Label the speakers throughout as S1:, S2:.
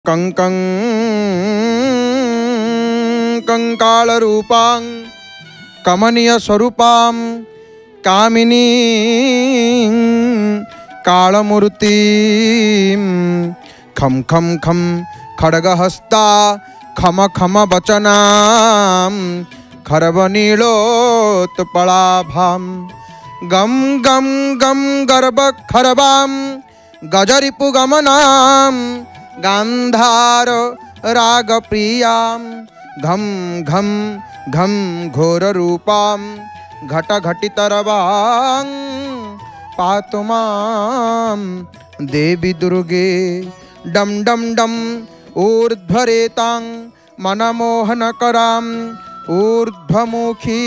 S1: कंकं कंकाल रूपां कमनीय स्वरूपां कामिनी कालमूर्ति खम खम खम खड्गहस्ता खम खम वचना खरवनीलोत्पलाभां गम गम गम गर्भ खरवां गजरिपुगमनां गांधार राग प्रियां घम घम घम घोर रूपां घट घटितरवां पातु मां देवी दुर्गे डम डम डम ऊर्ध्वरेतां मनमोहनकरां ऊर्ध्वमुखी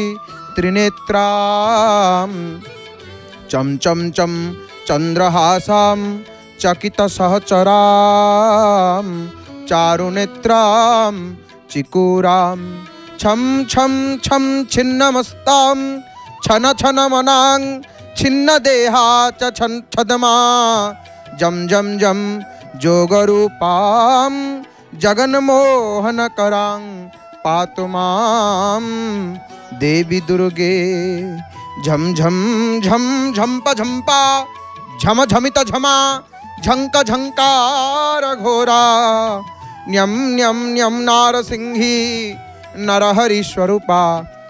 S1: त्रिनेत्रां चम चम चम चंद्रहासां चकित सहचरां चारुनेत्रां चिकुरां छम छम छम छिन्नमस्तां छन छन मनां छिन्न देहा च छन छदमा जम जम जम जोगरूपां जगन्मोहनकरां पातु मां देवी दुर्गे झम झम झम झंप झंपा झम झमित झमा झंक झंकार घोरा न्यम न्यम न्यम नारसिंही नरहरि स्वरूपा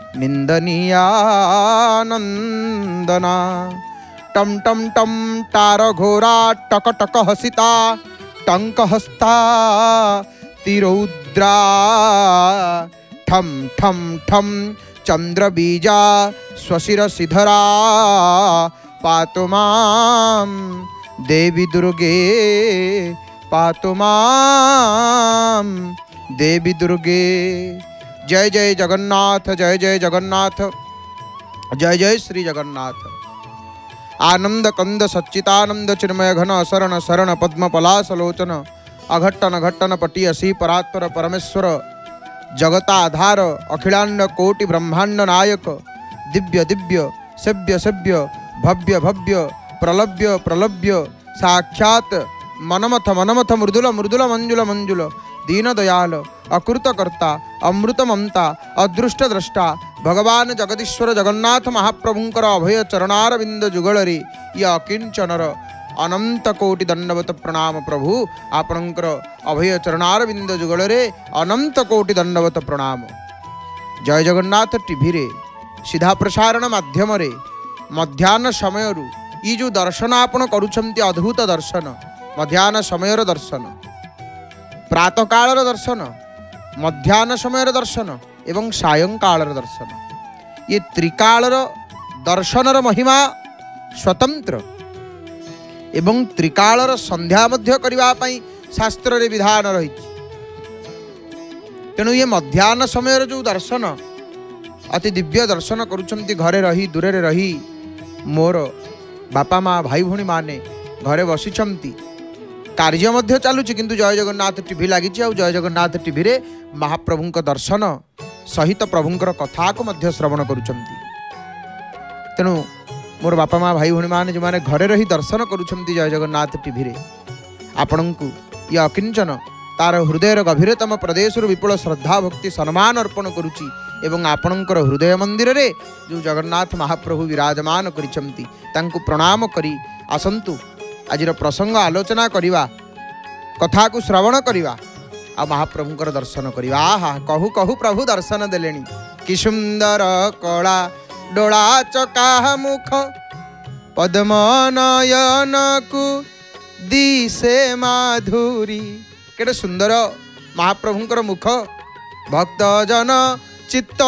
S1: निंदनीयानंदना टम टम टम टार घोरा टक टक हसिता टंक हस्ता तिरौद्रा ठम ठम ठम चंद्र बीजा स्वशिर सिधरा पातु मां देवी दुर्गे पातु मां देवी दुर्गे। जय जय जगन्नाथ, जय जय जगन्नाथ, जय जय श्री जगन्नाथ। आनंद कंद सच्चितानंद चिन्मय घन शरण शरण पद्म पलासलोचन अघट्टन घट्टन पटी असी परात्पर परमेश्वर जगताधार अखिलांड कोटि ब्रह्मांड नायक दिव्य दिव्य सेव्य सेव्य भव्य भव्य प्रलभ्य प्रलभ्य साक्षात मनमथ मनमथ मृदुल मृदुल मंजुल मंजुल दीन दयाल अकृतकर्ता अमृत ममता अदृष्ट द्रष्टा भगवान जगदीश्वर जगन्नाथ महाप्रभुंकर अभय चरणारविंद जुगलरी ये अकिंचनर अनंत कोटि दंडवत प्रणाम प्रभु आपणकर अभय चरणारविंद जुगलरे अनंत कोटि दंडवत प्रणाम। जय जगन्नाथ टीवी रे सीधा प्रसारण माध्यम रे मध्याह्न समय ये जो दर्शन आपण करुछंती अद्भुत दर्शन मध्याह्न समय दर्शन प्रातः काल दर्शन मध्याह्न समय दर्शन एवं सायंकाल दर्शन ये त्रिकालर दर्शनर महिमा स्वतंत्र एवं त्रिकालर संध्या मध्य करबा पई शास्त्र रे विधान रही। तेणु ये मध्याह्न समय जो दर्शन अति दिव्य दर्शन करुछंती घरे रही दूरे रही मोर बापा माँ भाई भौणी माने घरे बसिछंती कार्य मध्य चलुची किंतु जय जगन्नाथ टीवी लगी जय जगन्नाथ टीवी रे महाप्रभुंक दर्शन सहित प्रभुंकर कथा को मध्य श्रवण करुछंती। तेणु मोर बापा माँ भाई भौणी माने जो माने घरे रही दर्शन करुछंती जय जगन्नाथ टीवी रे आपणंकु ये अकिंचन तार हृदयर गभीरतम प्रदेश विपुल श्रद्धा भक्ति सम्मान अर्पण करुची एवं आपणंकर हृदय मंदिर रे जो जगन्नाथ महाप्रभु विराजमान करिछंती तांकु प्रणाम करी आसंतु आज प्रसंग आलोचना करिवा कथा को श्रवण करिवा आ महाप्रभुंकर दर्शन करिवा। आहा कहु कहु प्रभु दर्शन देलेनी कि सुंदर कला डोला चका मुख पद्म नयन को दिसे माधुरी केटे सुंदर महाप्रभुंकर मुख भक्त जन चित्त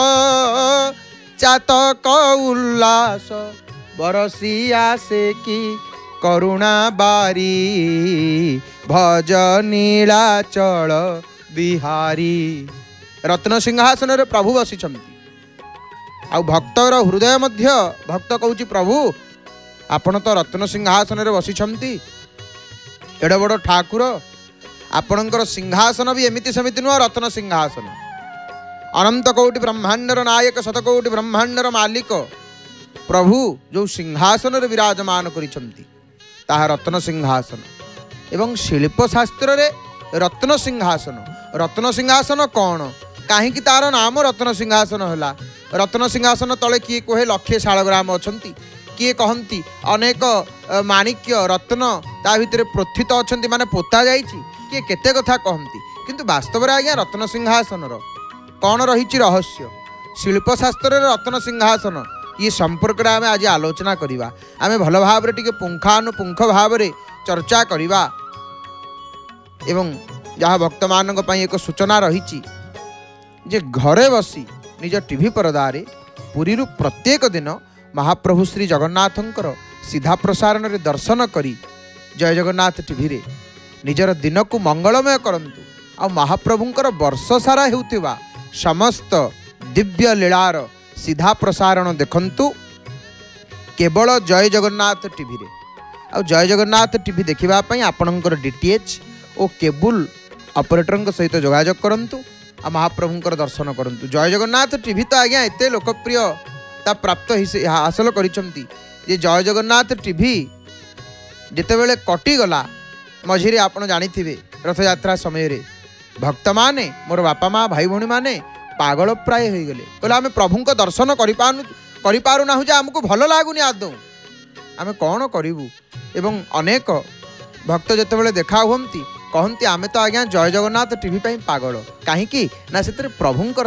S1: चातक उल्लास बरसी आसे की करुणा बारी भज नीलाचल बिहारी। रत्न सिंहासन रे प्रभु बसिछंती आ भक्तर हृदय मध्य भक्त कहूची प्रभु आपण तो रत्न सिंहासन रे बसिछंती एडे बड़ ठाकुर आपणकर सिंहासन भी एमिति सेमिति नुह रत्न सिंहासन अनंत कोटि ब्रह्मांडर नायक शतकोटि ब्रह्मांडर मालिक प्रभु जो सिंहासन रे विराजमान करिछंती ताहा रत्न सिंहासन एवं शिल्प शास्त्र रे रत्न सिंहासन। रत्न सिंहासन कौन, कहीं तार नाम रत्न सिंहासन है। रत्न सिंहासन तले किए कहे लक्षे शालग्राम अच्छा, किए कहती अनेक माणिक्य रत्न ता भितर प्रोत्थित अच्छा, माने पोता जाइए, किए केते कथा कहती, किंतु वास्तव में आज्ञा रत्न सिंहासन कौन रही रहस्य, शिल्पशास्त्र रत्न सिंहासन ये संपर्क में आम आज आलोचना करवा। आम भल भाव टे पुंखानुपुंख भाव चर्चा करवा। एवं जहाँ भक्त मान एक सूचना रही जे घरे बसी निज टीवी परदारे पुरी प्रत्येक दिन महाप्रभु श्री जगन्नाथंकर सीधा प्रसारण रे दर्शन करी जय जगन्नाथ टीवी रे निजर दिन को मंगलमय करंतु। आ महाप्रभुंकर वर्ष सारा हेउथिबा समस्त दिव्य लीलार सीधा प्रसारण देखंतु केवल जय जगन्नाथ टीवी रे। आ जय जगन्नाथ टीवी देखिबा पई आपणकर डीटीएच और केबल ऑपरेटर सहित जोगाजोग करंतु। आ महाप्रभुंकर दर्शन करंतु। जय जगन्नाथ टीवी तो आज्ञा एते लोकप्रियता प्राप्त हासिल करिसंती जे जय जगन्नाथ टीवी जेतेबेले कटिगला मझिरे आपण जानिथिबे रथ यात्रा समय रे भक्त माने मोर बापा माँ भाई भौणी माने पागल प्राय हो गले। बोले आम प्रभु को दर्शन करिपारुना जे आमको भल लगुनि आदौ आम कौन करूँ। एवं अनेक भक्त जितेबाला देखा हुंती कहती आम तो आज्ञा जय जगन्नाथ टीवी पागल कहीं ना से प्रभुंकर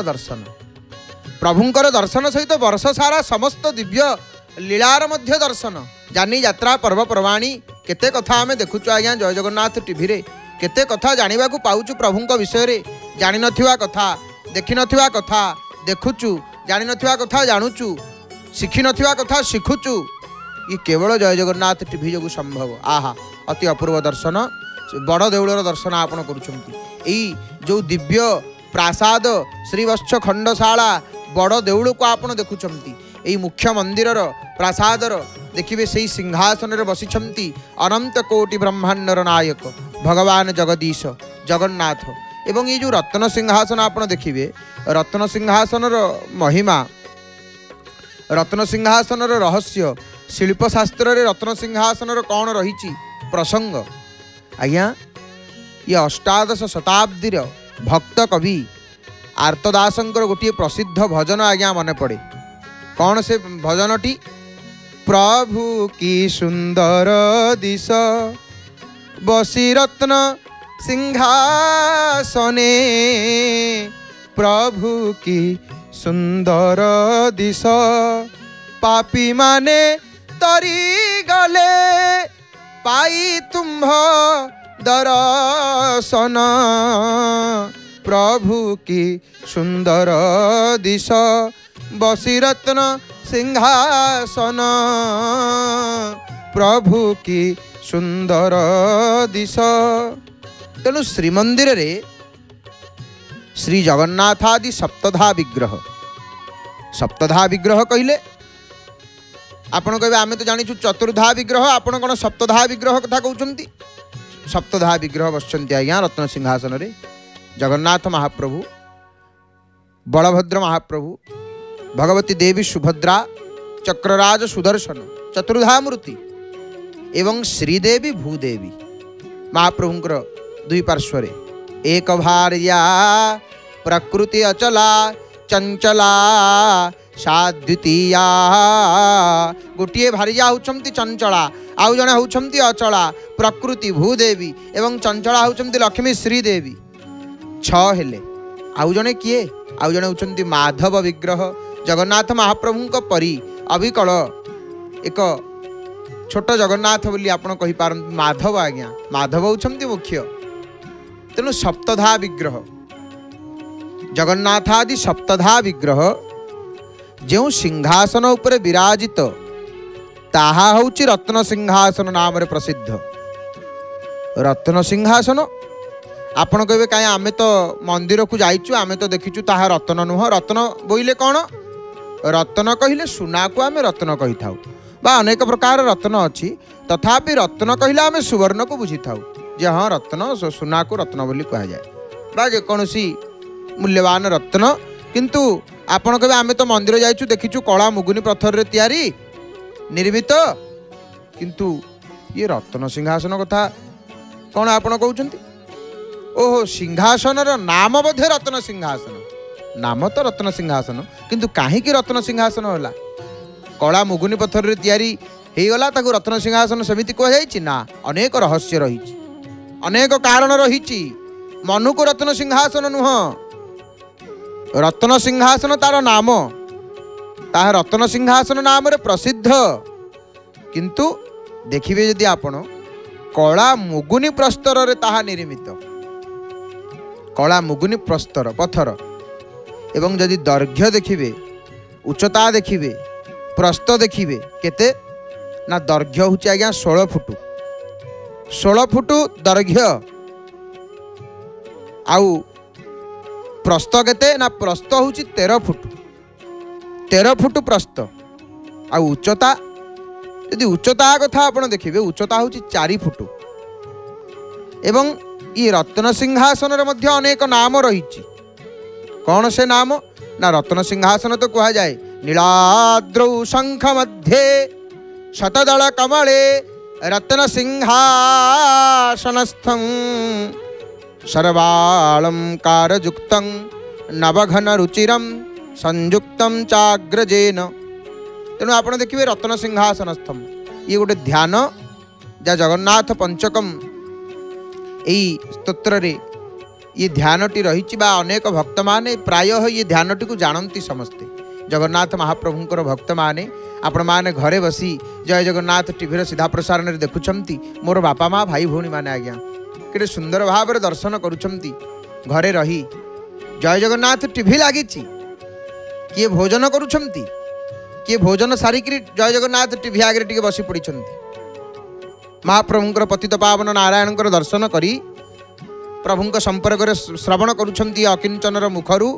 S1: दर्शन सहित वर्ष सारा समस्त दिव्य लीलार मध्य दर्शन जानी यात्रा पर्वपर्वाणी केते कथा आम देखुचु आज्ञा जय जगन्नाथ टीवी रे केते कथा जानिबा को पाउचु प्रभुंक विषय रे जानि नथिबा कथा देखि नथिबा कथा देखुचु जानि नथिबा कथा जानुचु शिखि नथिबा कथा शिखुचु। ये केवल जय जगन्नाथ टीवी जो संभव। आहा अति अपूर्व दर्शन बड़ देउलर दर्शन आपण करुछंती। एई जो दिव्य प्रासाद श्रीवत्स खंडशाला बड़ देउल को आपण देखुछंती। एई मुख्य मंदिरर प्रासादर देखिबे सेई सिंहासन रे बसिछंती अनंत कोटि ब्रह्मांडर नायक भगवान जगदीश जगन्नाथ। एवं ये जो रत्न सिंहासन आप देखिए रत्न सिंहासन महिमा रत्न सिंहासन रहस्य शिल्पशास्त्र रे रत्न सिंहासन कौन रही प्रसंग आज्ञा ये अष्टादश शताब्दी भक्त कवि आर्तदासंकर गोटे प्रसिद्ध भजन आज्ञा मन पड़े। कौन से भजनटी प्रभु की सुंदर दिश बसी रत्न सिंहासने प्रभु की सुंदर दिश पापी माने तरी गले पाई तुम्भ दर्शन प्रभु की सुंदर दिश बसी रत्न सिंहासन प्रभु की सुंदर दिश। तेणु श्रीमंदिर रे श्री जगन्नाथादि सप्तधा विग्रह कहले आपण कहे आम तो जानी चतुर्धा विग्रह आपण कौन सप्तधा विग्रह कथा कहते। सप्तधा विग्रह बसंती आज्ञा रत्न सिंहासन रे जगन्नाथ महाप्रभु बलभद्र महाप्रभु भगवती देवी सुभद्रा चक्रराज सुदर्शन चतुर्धा मूर्ति एवं श्रीदेवी भूदेवी महाप्रभुंकर दुई पार्श्वरे एक भार्या प्रकृति अचला चंचला सा द्वितीया गोटे भार्या होउछंती चंचला आउ जने होउछंती अचला प्रकृति भूदेवी एवं चंचला होउछंती लक्ष्मी श्रीदेवी छ हेले आउ जने किए आउ जने होउछंती माधव विग्रह जगन्नाथ महाप्रभुंक परी अविकल एक छोट जगन्नाथ बोली आपण कहि पारन माधव आज्ञा माधव होउछंती मुख्य। तेणु सप्तधा विग्रह जगन्नाथादि सप्तधा विग्रह जो सिंहासन उपरे विराजित ताहा होउची रत्न सिंहासन नाम रे प्रसिद्ध। रत्न सिंहासन आपण कहबे काई आमे तो मंदिर को जाइचु आमे तो देखिचु ताहा रत्न नुह। रत्न बोइले कौन रत्न कहिले सुना को आमे रत्न कहि थाउ बा अनेक प्रकार रत्न अछि तथापि रत्न कहिले आमे सुवर्ण को बुझी थाउ जे हाँ रत्न सुना को रत्न बोली कहा जाए बा जेकोसी मूल्यवान रत्न। किंतु आपण कहबे आमे तो मंदिर जाइचु देखिचु कला मुगुनी पत्थर रे तैयारी निर्मित किंतु ये रत्न सिंहासन कथा कौन आपण कहउछंती। ओहो सिंहासनर नाम बोधे रत्न सिंहासन, नाम तो रत्न सिंहासन किंतु कहीं रत्न सिंहासन होला कला मुगुनी पत्थर तैयारी गला ताकू रत्न सिंहासन सेमिति कहुई ना, अनेक रहस्य रही, अनेक कारण रही। मनु को रत्न सिंहासन नुह, रत्न सिंहासन तार नाम, ताहा रत्न सिंहासन नाम रे प्रसिद्ध। किंतु देखिए जदि आपण कला मुगुनी प्रस्तर रे ताहा निर्मित, कला मुगुनी प्रस्तर पत्थर एवं जदि दैर्घ्य देखिए, उच्चता देखिए, प्रस्थ देखिए केते ना, दैर्घ्य हूँ आज्ञा 16 फुट, 16 फुट दैर्घ्य, आउ प्रस्थ केते ना, प्रस्थ हूँ 13 फुट, 13 फुट प्रस्थ, आउ उच्चता यदि उच्चता कथा आप देखिए उच्चता हूँ 4 फुट। एवं ये रत्न सिंहासन मध्य अनेक नाम रही, कौन से नाम ना, रत्न सिंहासन तो कह जाए नीलाद्रौ शंख मध्ये शतदल कमले रत्न सिंहासनस्थं सर्वालंकारयुक्तं नवघन रुचिरं संयुक्तं चाग्रजेन। तेणु आप देखिए रत्न सिंहासनस्थम ये गोटे ध्यान जहाँ जगन्नाथ पंचकम यही स्तोत्र रे ये ध्यानटी रही, अनेक भक्त माने प्राय ये ध्यानटी को जानती समस्ते। जगन्नाथ महाप्रभुंकर भक्त माने आपण माने घरे बसी जय जगन्नाथ टीवी सीधा प्रसारण देखुंती, मोर बापा माँ भाई भौणी माने आज्ञा कि सुंदर भाव में दर्शन करुंती, घरे रही जय जगन्नाथ टीवी लगी, किए भोजन करुंती, किए भोजन सारिक जय जगन्नाथ टीवी आगे टे बसी पड़ी, महाप्रभुंकर पतित पावन नारायणकर दर्शन करी प्रभुंक संपर्क श्रवण करुंती अकिंचनर मुखरू।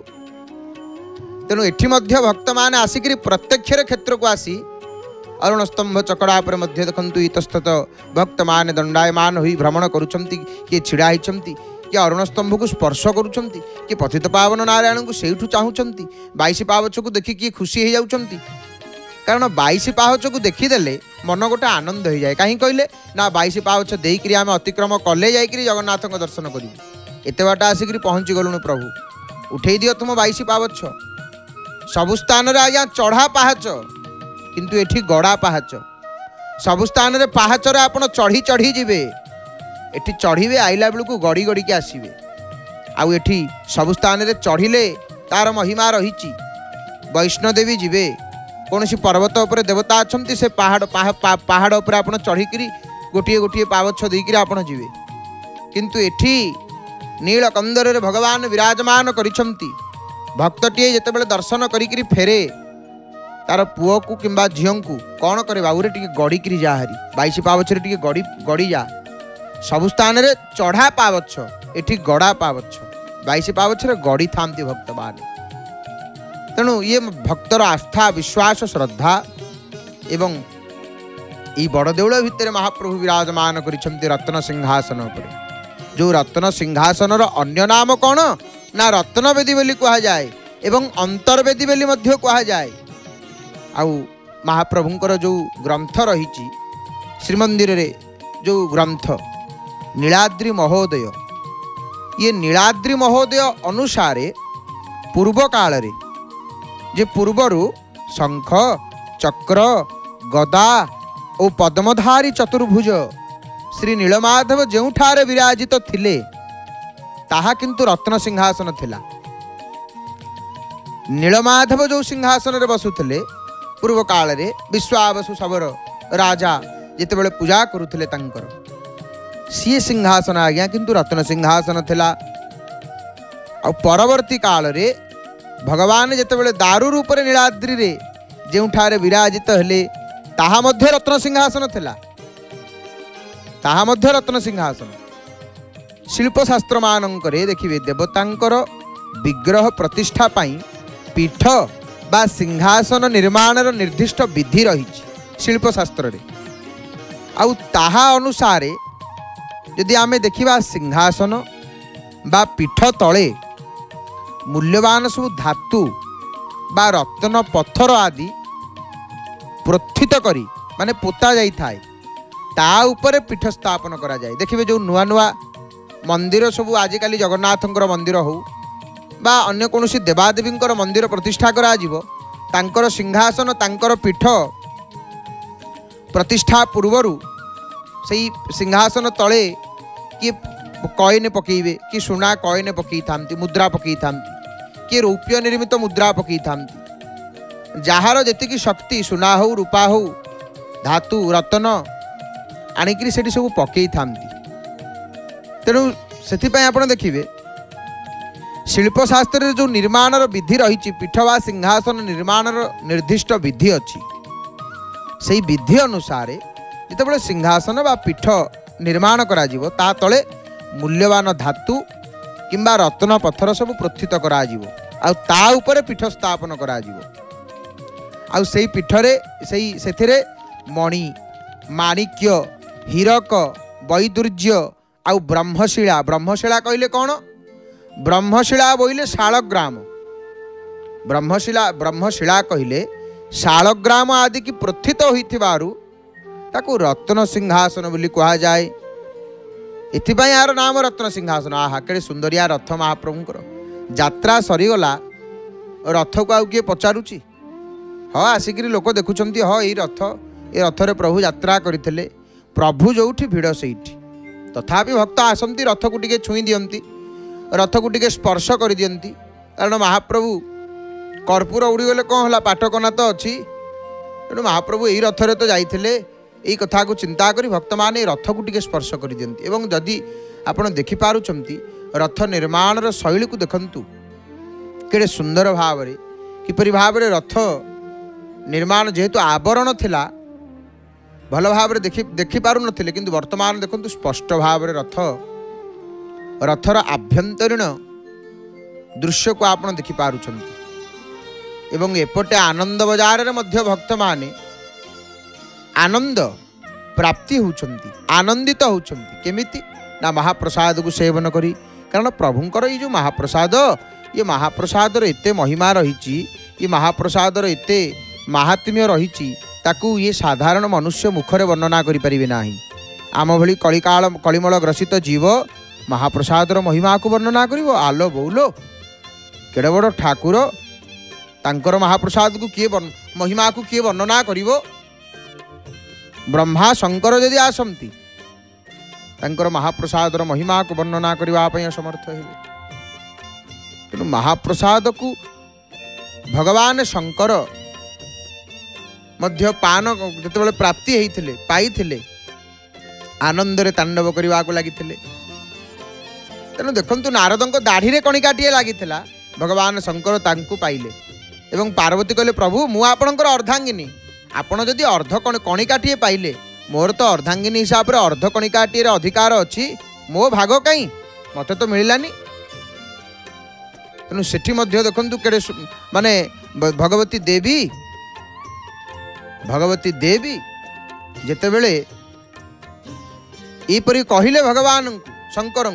S1: तेणु एठी मध्य भक्त माने आसिक प्रत्यक्ष क्षेत्र को आसी अरुण स्तंभ चकड़ा पर मध्य देखंतु इतस्तत भक्त माने दंडायमान होई भ्रमण करुंती, किए छिड़ा होती, किए अरुण स्तंभ को स्पर्श करुंती, किए पतित पावन नारायण को सेठू चाहूँगी, 22 पावच को देखी किए खुशी हो जाउछंती। कारण 22 पाहच को देखीदेले मन गोटे आनंद हो जाए, कहीं कहले ना 22 पाहच देकरी आम अतिक्रम कले जाकरी जगन्नाथ दर्शन करूँ, एत बाट आसिक पहुँची गलुणु, प्रभु उठे दियो तुम 22 पाहच। सबु स्थान रे आज्ञा चढ़ा पाहाच किंतु एठी गड़ा पाहाच, सबु स्थान रे पाहाच रे आपण चढ़ी चढ़ी जिवे, एठी चढ़ीबे आइला बेलू गड़ी गड़ी के आसीबे। आउ एठी सबु स्थान रे चढ़िले तार महिमा रही। वैष्णोदेवी जिवे कौन सी पर्वत उपर देवता अच्छा से पहाड़ पहाड़ उपर आप चढ़ी गोटे गोटे पावछ देकर आप जी, किंतु एठी नीलकंदर रे भगवान विराजमान करिछंती। भक्तटीए जितेबाला दर्शन करी फेरे तार पुओ को किंबा झीओं को कौन करे, बाबूरे टी गड़िकी जा हारी 22 पावछ टी गड़ी गड़ी जा। सबु स्थान रे चढ़ा पावछ, एठी गड़ा पावछ, 22 पावछ रे गड़ी थांती भक्त माने। तेणु ये भक्तर आस्था विश्वास श्रद्धा एवं ये बड़ देउल भितर महाप्रभु विराजमान करिछंती रत्न सिंहासन उपर। जो रत्न सिंहासन अन्य नाम कौन ना रत्नवेदी बोली कहा जाए एवं अंतर्वेदी बोली मध्य कहा जाए। आउ महाप्रभुंकर जो ग्रंथ रही श्रीमंदिर रे जो ग्रंथ नीलाद्रि महोदय, ये नीलाद्रि महोदय अनुसार पूर्व काल रे जे पूर्वरु शंख चक्र गदा और पद्मधारी चतुर्भुज श्री नीलमाधव जोठारे विराजित थिले ताहा किंतु रत्न सिंहासन थिला। नीलमाधव जो सिंहासन रे बसुथिले पूर्व काल रे विश्वावसु सबर राजा जितेबेले पूजा करुथिले तांकर सी सिंहासन आज्ञा किंतु रत्न सिंहासन थिला। और परवर्ती काल रे भगवान जितेबेले दारू रूप रे नीलाद्रि रे जोठारे विराजित हेले ताहा मध्य रत्न सिंहासन थिला, ताहा मध्य रत्न सिंहासन। शिल्पशास्त्र मानकरे देखिए देवतांकर विग्रह प्रतिष्ठा पाई पीठ बा सिंहासन निर्माणर निर्दिष्ट विधि रही शिल्पशास्त्र रे। आउ ताहा अनुसारे यदि आमे देखिबा सिंहासन बा पीठ तले मूल्यवान सब धातु बा रत्न पत्थर आदि प्रोत्थित करी माने पोता जाई थाए ता उपरे पीठ स्थापन करा जाए। देखिए जो नुआ नुआ मंदिर सब आजिकल जगन्नाथंकर मंदिर हो बा अन्य कौन देवादेवींकर मंदिर प्रतिष्ठा करा जीवो तांकर सिंहासन तांकर पीठ प्रतिष्ठा पूर्वरु सही सिंहासन तले किए कॉइन पकेबे कि सुना कॉइन पकई थांती मुद्रा पकई थांती किए रौप्य निर्मित मुद्रा पकई थांती जार जेतिकी शक्ति सुना हो रूपा हो धातु रतन आणिकी से सब पकई थांती। तेणु से आप देखिए शिल्पशास्त्र जो निर्माण विधि रही पीठ वा सिंहासन निर्माण निर्दिष्ट विधि अच्छी से विधि अनुसार जिते सिंहासन बा पीठ निर्माण करा जीवो ता तले मूल्यवान धातु किंबा रत्न पत्थर सब प्रोत्थित करा जीवो आ ता उपरे पीठ स्थापन करा जीवो आ सेई पीठरे सेथिरे मणि माणिक्य हीरक वैदुर्य आउ ब्रह्मशिला ब्रह्मशिला कहले कौन ब्रह्मशिला बोइले शालग्राम ब्रह्मशिला कहले शालग्राम आदि की प्रोत्थित होइथिबारु ताकू रत्न सिंहासन बोली कहा जाए। एथिपाई यार नाम रत्न सिंहासन। आहा केड़े सुंदरिया रथ महाप्रभुंकर यात्रा सरीगला रथ को आउ किए पचारुची हाँ आसिक लोक देखुंत हाँ ये रथरे प्रभु यात्रा करते प्रभु जोठी भिड़ से तथापि भक्त आसती रथ को टिके छुई दियंती रथ को टिके स्पर्श कर दियंती कारण महाप्रभु कर्पूर उड़ीगले कौन है पाटकना तो अच्छी तेणु महाप्रभु यही रथरे तो जाइए यही कथा को चिंता करी भक्त माने रथ को टिके स्पर्श कर दियंती एवं जदि आपण देखि पारुचंती रथ निर्माण शैली को देखंतु केड़े सुंदर भाव किपरि भाव रथ निर्माण जेहेतु आवरण थिला भल भाव देखि पारु नथिले किंतु वर्तमान देखंतु स्पष्ट भाव रथर आभ्यंतरीण दृश्य को आपण देखि पारुचंती एवं एपटे आनंद बजार रे मध्य भक्त माने आनंद प्राप्ति होउचंती आनंदित होउचंती केमिति ना महाप्रसाद को सेवन करी कारण प्रभुंकर ये जो महाप्रसाद ये महाप्रसाद रे एते महिमा रही ये महाप्रसाद रे एते महात्म्य रही ताकू ये साधारण मनुष्य मुखरे वर्णना करि परिबे नाही। आम भली कलिमल ग्रसित जीव महाप्रसाद महिमा को वर्णना करिवो आलो बौलो केड़े बड़ ठाकुर तांकर महाप्रसाद को किए महिमा को किए वर्णना करिवो ब्रह्मा शंकर यदि आसंती तांकर महाप्रसाद महिमा को वर्णना करबा पय असमर्थ हेबे। तेणु महाप्रसाद को भगवान शंकर मध्य पान जिते प्राप्ति होते पाई आनंद रे तांडव करने को लगी तेणु देखु नारद दाढ़ी रे कणिकाटीए लगी भगवान शंकर तांकु पाइले एवं पार्वती कहले प्रभु मु आपणकर अर्धांगिनी आपण जदि अर्ध कणिकाटीए पाइले मोर तो अर्धांगिनी हिसाब से अर्ध कणिकाटीए अधिकार अच्छी मो भाग कहीं मत तो मिलानी। तेणु सेठी मध्य देखंतु केड़े माने भगवती देवी जेते बेले एपरी कहले भगवान शंकर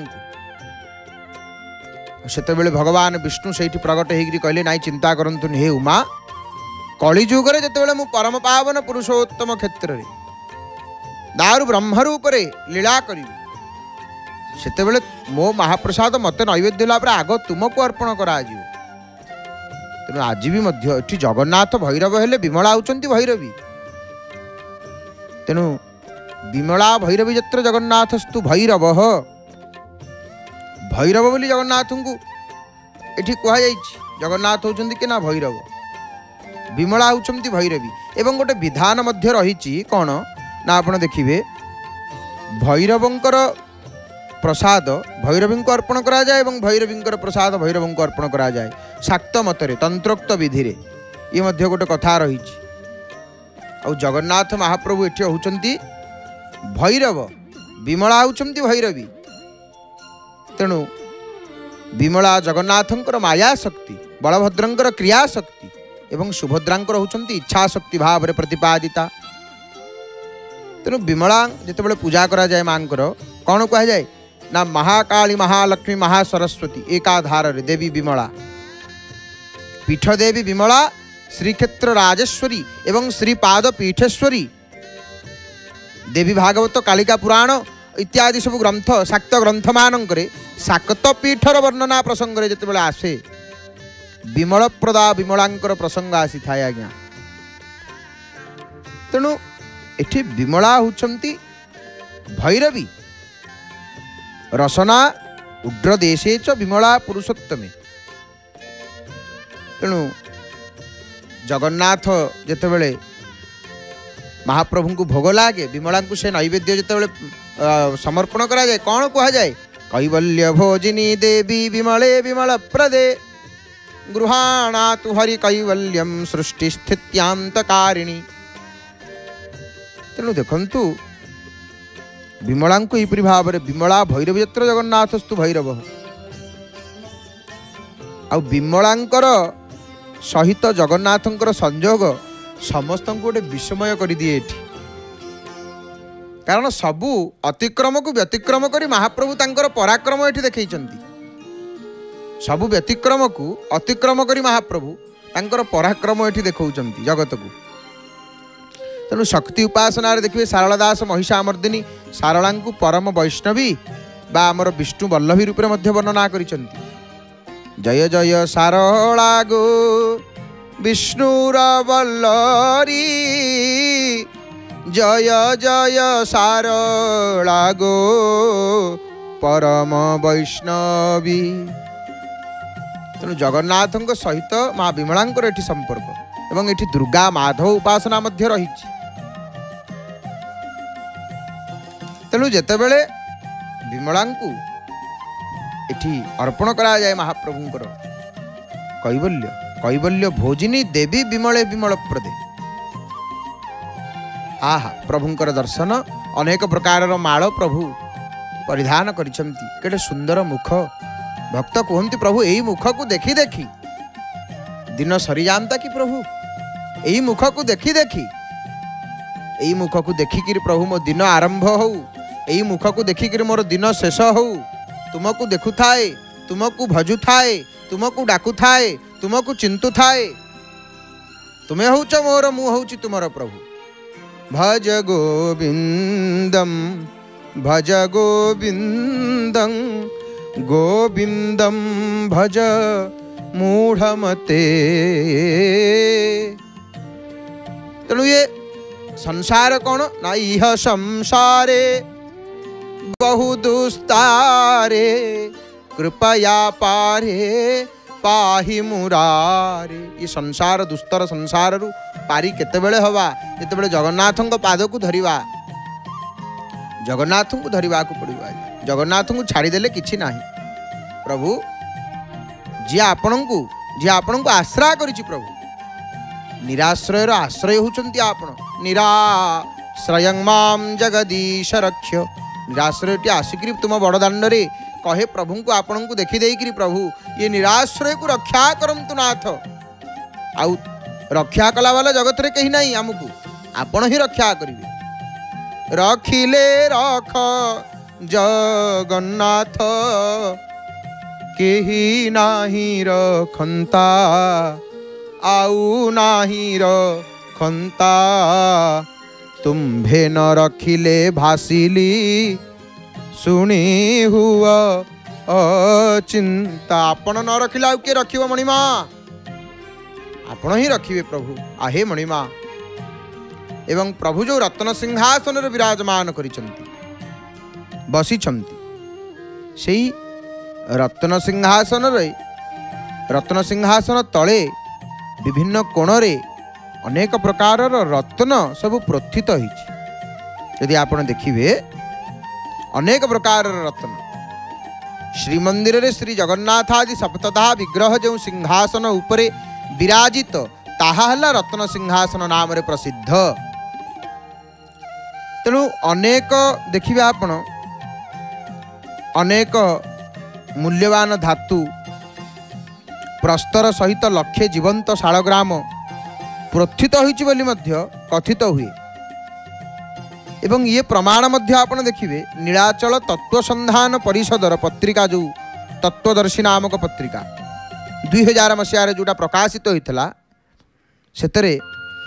S1: सेते बेले भगवान विष्णु सेठी प्रकट होकर कहले नाई चिंता करंतु हे उमा कली जुगरे जेते बेले मु परम पावन पुरुषोत्तम क्षेत्र रे दारु ब्रह्मरूप रे लीला करी सेते बेले मो महाप्रसाद मत नैवेद्य लाभ आग तुमको अर्पण करा तेणु आज भी मध्य एठी जगन्नाथ भैरव हेले विमला होउचंती भैरवी तेणु विमला भैरवी जत्र जगन्नाथस्तु भैरव भैरव बोली जगन्नाथ को एठी कहा जाइछि जगन्नाथ होउचंती कि ना भैरव विमला होउचंती भैरवी एवं गोटे विधान मध्य रही कौन ना आपण देखिए भैरवंकर प्रसाद भैरवी को अर्पण करा जाए एवं भैरवींकर प्रसाद भैरव को अर्पण करा जाए शाक्त मतरे तंत्रोक्त विधि रे ये मध्य गोटे कथा रही आ जगन्नाथ महाप्रभु एठी होउचंती भैरव विमला होउचंती भैरवी तेणु विमला जगन्नाथंकर माया शक्ति बलभद्रंकर क्रिया शक्ति एवं सुभद्रांकर होउचंती इच्छा शक्ति भाव रे प्रतिपादिता। तेणु विमला जिते पूजा करा जाए मांकर कौन कह जाए ना महाकाली महालक्ष्मी महासरस्वती एकाधार रे देवी विमला पीठ देवी विमला श्रीक्षेत्र राजेश्वरी एवं श्रीपाद पीठेश्वरी देवी भागवत कालिका पुराण इत्यादि सब ग्रंथ शाक्त ग्रंथ मानक शाक्त पीठर वर्णना प्रसंग जिते आसे विमल प्रदा विमलांकर प्रसंग आसी थाए आज्ञा। तेणु एठी विमला होचंती भैरवी रसना उड्र देशे च विमला पुरुषोत्तमे। तेणु जगन्नाथ जितेबले महाप्रभु को भोग लगे विमला को से नैवेद्य जितेबले समर्पण करा जाए कौन कह जाए कैवल्य भोजिनी देवी विमले विमल प्रदे गृहाणा तु हरि कैवल्यम सृष्टि स्थित्यांतकारिणी। तेणु देखंतु विमला को यहपरि भाव में विमला भैरव यत्र जगन्नाथस्तु भैरव आ विमलांकर सहित जगन्नाथंकर संयोग समस्त गोटे विस्मय कर दिए। कारण सबू अतिक्रम को व्यतिक्रम कर महाप्रभु तांकर पराक्रम एठी देखैछंती। सबू व्यतिक्रम को अतिक्रम कर महाप्रभु तांकर पराक्रम एठी देखौछंती जगत को। तेणु शक्ति उपासना देखिए सारला दास महिषामर्दिनी सारला को परम वैष्णवी बा आमर विष्णु वल्लभी रूप में वर्णना करिसेंती। जय जय सारला गो विष्णुर वल्लरी जय जय सारला गो परम वैष्णवी। तेणु जगन्नाथ सहित माँ विमलांकर एठी संपर्क एवं एठी दुर्गा माधव उपासना मध्य रही। तेणु जितेबले विमला को एठी अर्पण करा जाए महाप्रभुंकर कैवल्य कैवल्य भोजिनी देवी विमले विमल प्रदे आहा प्रभुंकर दर्शन अनेक प्रकार माल प्रभु परिधान करिसेंती। केडे सुंदर मुख भक्त कहते प्रभु यही मुख को देखी देखी दिन सरी जानता कि प्रभु यही मुख को देखी देखी यही मुख को देखिक प्रभु मो दिन आरंभ हो यही मुख को देखिक मोर दिन शेष हो तुमको देखु थाए तुमको भजु थाए तुमको डाकु थाए तुमको चिंतु थाए तुम्हें होच मोर मु होची तुमर प्रभु। भज गोविंदम गोविंदम भज मूढ़मते। तेणु ये संसार कौन ना इह संसारे बहु दुस्तारे कृपया पारे पाहि मुरारे। ये संसार दुस्तर संसार रु पारी केतेबेले हवा जेतेबेले जगन्नाथों पाद को धरिवा जगन्नाथ को धरिबा को पड़िबा। जगन्नाथ को छाड़ीदेले किछि नाही प्रभु जी आपण को आश्रय करिछि प्रभु निराश्रय आश्रय होचंती आपण निराश्रयं मां जगदीश रक्ष। निराश्रय आसिक तुम बड़ दाण्ड रे कहे प्रभु को आपण को देखी देकरी प्रभु ये निराश्रय को रक्षा करंतु नाथ। आउ रक्षा कला वाला जगत रे कहीं नहीं आमको आपण ही रक्षा करिवे। रखिले रख जगन्नाथ केही नाही रखंता आउ नाही रखंता तुम्भे न रखिले भासिली सुनी हुआ अचिंता। आपण न रखिला आउ के रखिबो मणिमा आपण ही रखिबे प्रभु आहे मणिमा। एवं प्रभु जो रत्न सिंहासन विराजमान करिसेंती बसिछंती सेई रत्न सिंहासन तले विभिन्न कोण रे अनेक प्रकार रत्न सब प्रोत्थित होइछि। यदि आपण देखिबे अनेक प्रकार रत्न श्रीमंदिर रे श्री जगन्नाथ आदि सप्तधा विग्रह जो सिंहासन उपरे विराजित ताहा हला रत्न सिंहासन नाम रे प्रसिद्ध। तेणु अनेक देखिबे आपण अनेक मूल्यवान धातु प्रस्तर सहित लक्षे जीवंत शालग्राम प्रोत्थित होइछि बोली मध्य कथित हुए। एवं ये प्रमाण मध्य आपण देखिबे नीलाचल तत्वसंधान परिषदर पत्रिका जो तत्वदर्शी नामक पत्रिका 2000 मसीह जोटा प्रकाशित होइतला सेतरे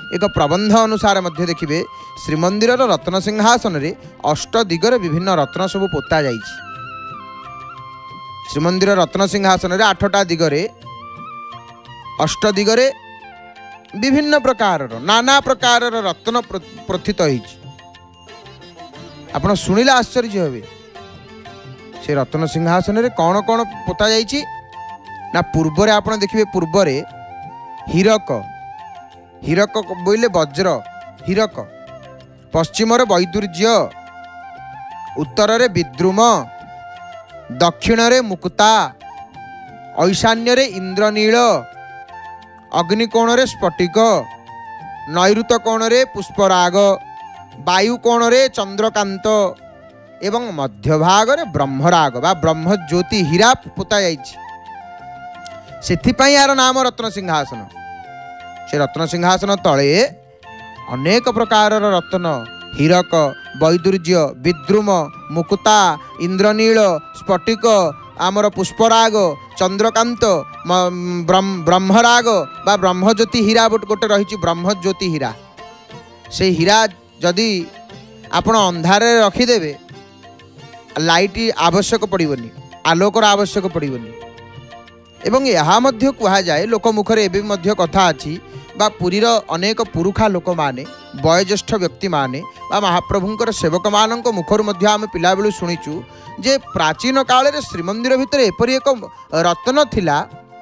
S1: एक प्रबंध अनुसार मध्य देखिए श्रीमंदिर रत्न सिंहासन रे अष्ट दिगरे विभिन्न रत्न सब पोता जाइछि। श्रीमंदिर रत्न सिंहासन रे 8टा दिगरे अष्ट दिगरे विभिन्न प्रकार नाना प्रकार रत्न प्रथित होइछि। आपण शुणिले आश्चर्य हेबे से रत्न सिंहासन रे कौन कौन पोता जाइछि ना पूर्व आप देखिए पूर्व हीरक हीरक बोले वज्र हीरक पश्चिम वैदुर्य उत्तर रे विद्रुम दक्षिण रे मुक्ता ऐशान्य रे इंद्रनील अग्निकोण रे स्फटिक नैऋत कोण रे पुष्पराग वायु कोण रे चंद्रकांत एवं मध्य भाग रे ब्रह्मराग बा ब्रह्मज्योति हीरा पोता जाइछि। सेथिपाई यार नाम रत्न सिंहासन। से रत्न सिंहासन तले अनेक प्रकार रत्न हीरक वैदुर्य विद्रुम मुक्ता इंद्रनील स्फटिक आमर पुष्पराग चंद्रकांत ब्रह्मराग बा ब्रह्मज्योति हीरा गोटे रही ब्रह्मज्योति हीरा। से हीरा जदि आपण अंधारे रखिदेवे लाइट आवश्यक पड़ोनी आलोकर आवश्यक पड़ोनी। एवं यह मध्य कहा जाए लोक मुखर एवं मध्य कथा अच्छी बा पुरीर अनेक पुरुखा लोक माने वयोज्येष्ठ व्यक्ति माने बा महाप्रभुंकर सेवक मानक मुखर मध्य आम पिला बेलू शुणीचु जे प्राचीन काल रे श्रीमंदिर भितर एपरी एक रत्न थिला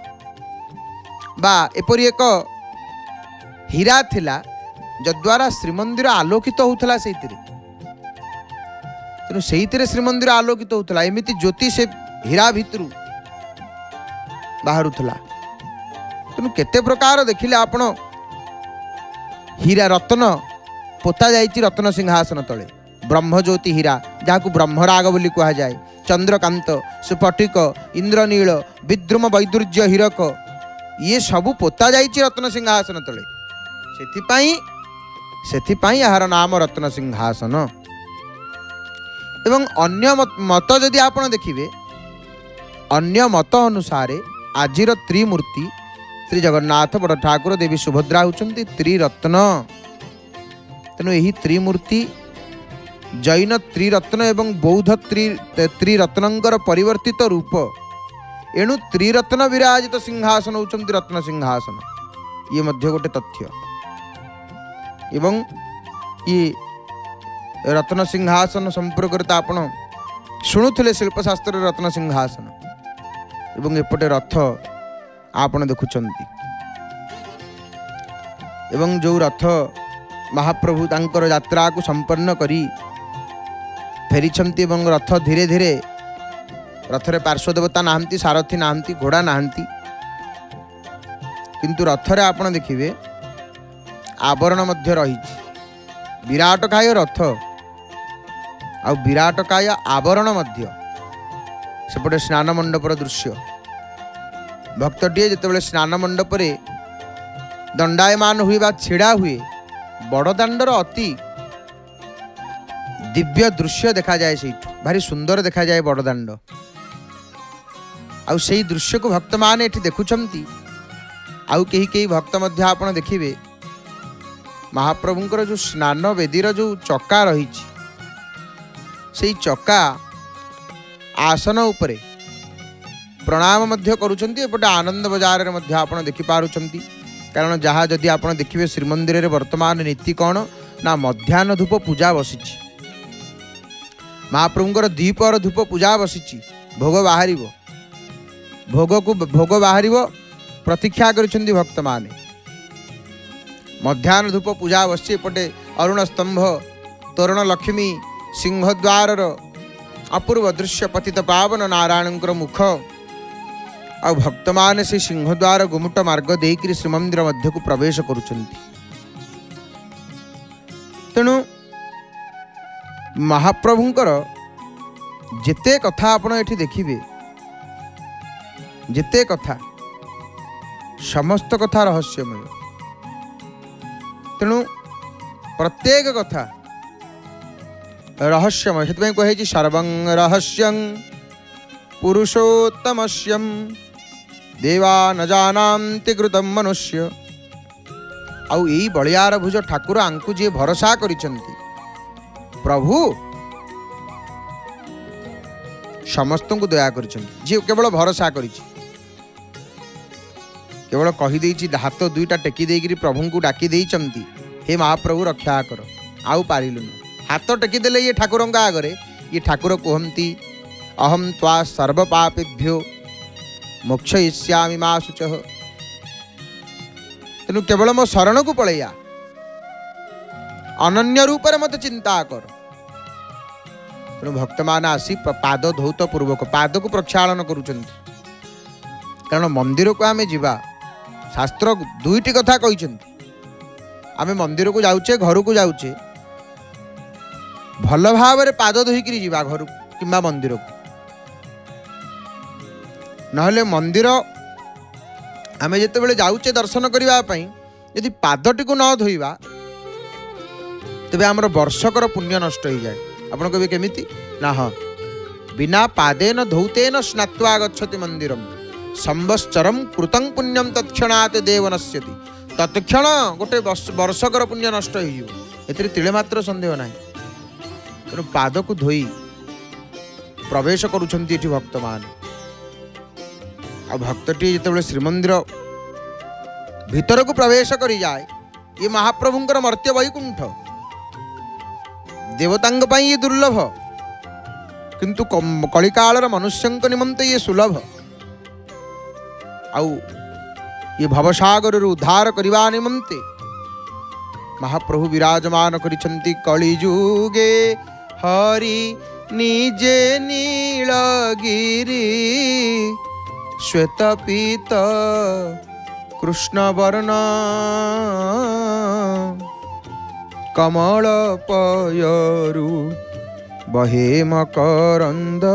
S1: बा एपरी एक हीरा थिला जद्वारा श्रीमंदिर आलोकित होउथला सेइतिरे। तेणु सेइतिरे श्रीमंदिर आलोकित होउथला एमिति ज्योति से हीरा भितरु बाहरुथला। तेणु केते प्रकार देखिले आपण हीरा रत्न पोता जाइछि रत्न सिंहासन तले ब्रह्मज्योति हीरा जहां ब्रह्मराग बोली कहा जाए चंद्रकांत स्फटिक इंद्रनील विद्रुम वैदुर्य हीरक ये सबु पोता जाइछि रत्न सिंहासन तले। सेथिपाई यार नाम रत्न सिंहासन। एवं अन्य मत जदि आपण देखिबे अन्य मत अनुसारे आजिर त्रिमूर्ति श्री जगन्नाथ बड़ ठाकुर देवी सुभद्रा होउचंती त्रिरत्न। तेणु यही त्रिमूर्ति जैन त्रिरत्न एवं बौद्ध त्रिरत्नंकर परिवर्तित रूप एणु त्रिरत्न विराजित सिंहासन होउचंती रत्न सिंहासन। ये मध्य गोटे तथ्य। एवं ये रत्न सिंहासन संपर्क आपण शुणुले शिल्पशास्त्र रत्न सिंहासन एवं एपटे रथ आपण देखुचंती एवं जो रथ महाप्रभु तांकर यात्रा को संपन्न करी फेरिछंती एवं रथ धीरे धीरे रथरे पार्श्वदेवता नाहंती सारथी नाहंती घोड़ा नाहंती किंतु रथरे आपण देखिबे आवरण मध्य रही विराटकाय रथ आ विराटकाय आवरण मध्य सेपटे स्नान मंडपर दृश्य भक्तटीए जितेबाला स्नान मंडपरे दंडायमान हुए बा छिड़ा हुए बड़दाण्डर अति दिव्य दृश्य देखा जाए से भारी सुंदर देखा जाए बड़दाण्ड आउ से दृश्य को भक्त माने एठी देखुछंती। आउ केही केही भक्त मध्य आपण देखिबे महाप्रभुंकर जो स्नान वेदीर जो चक्का रही से चक्का आसन उपरे प्रणाम मध्य करुछंती। एपटे आनंद बजार रे मध्य आपण देखि पारुछंती कारण जहाँ जदि आपण देखिबे श्रीमंदिर रे वर्तमान नीति कौन ना मध्याह्न धूप पूजा बसिछि महाप्रभुंकर दीपर धूप पूजा बसिछि भोग बाहर भोग बाहर प्रतीक्षा करिछंती भक्त माने मध्याह्न धूप पूजा बसी एपटे अरुण स्तंभ तोरण लक्ष्मी सिंहद्वार अपूर्व दृश्य पतित पावन नारायणकर मुख आ भक्त माने से सिंहद्वार गुमुट मार्ग देकरी श्रीमंदिर मध्य को प्रवेश करुछंती। तेणु महाप्रभुंकर जेते कथा आपण एठी देखिबे जेते कथा समस्त कथा रहस्यमय। तेणु प्रत्येक कथा रहस्यमय से कहे सर्वं रहस्यं पुरुषोत्तमस्यं देवा न जानन्ति कृतं मनुष्य आउ यही बलियार भुज ठाकुर आंकु जी भरोसा करिसंती प्रभु समस्त को दया करिसंती जी केवल भरोसा करिछि केवल कही देछि हाथ दुईटा टेकी देकरी प्रभु को डाकी देइचंती हे महाप्रभु रक्षा कर आउ पारिलुन हाथ टेकी देले ये ठाकुर आगरे ये ठाकुर कहती अहम त्वा सर्व पापेभ्यो मोक्षयिष्यामि मा शुचः तेणु केवल मो शरण को पलैया अनन्य रूप मत चिंता कर तेणु भक्त मान आसी पाद धौत पूर्वक पाद को प्रक्षालन करुचंती कारण मंदिर को आमे जीवा शास्त्र दुईटी कथा कहिसंती आमे मंदिर को जाउचे घर को जाउचे भल भाव रे पाद धोईकरी जीवा घर किंबा मंदिर को नहले मंदिर आमे जेते बेले जाउचे दर्शन करिवा पई यदि पादटी को न धोइबा तबे हमर वर्षकर पुण्य नष्ट हो जाए आपण कबे केमिति ना हाँ बिना पादेन धौतेन स्नात्वा गच्छति मंदिरम संवत्सरम कृतं पुण्यम तत्क्षणात् देव नश्यति तत्क्षण गोटे वर्षकर पुण्य नष्ट हो तिले मात्र संदेह ना तेणु पाद को धोई प्रवेश करुछंती एठी भक्त मान आ भक्तटी जिते श्रीमंदिर भीतर को प्रवेश करी जाए ये महाप्रभुंकर मर्त्य वैकुंठ देवतांग पई ये दुर्लभ किंतु कलिकालर मनुष्यंक निमंते ये सुलभ आउ ये भवसागर उद्धार करने निमंते महाप्रभु विराजमान करिछंती कलिजुगे हरि निजे नीलगिरी श्वेत पीत कृष्ण वर्ण कमल पयरु बहे मकरंद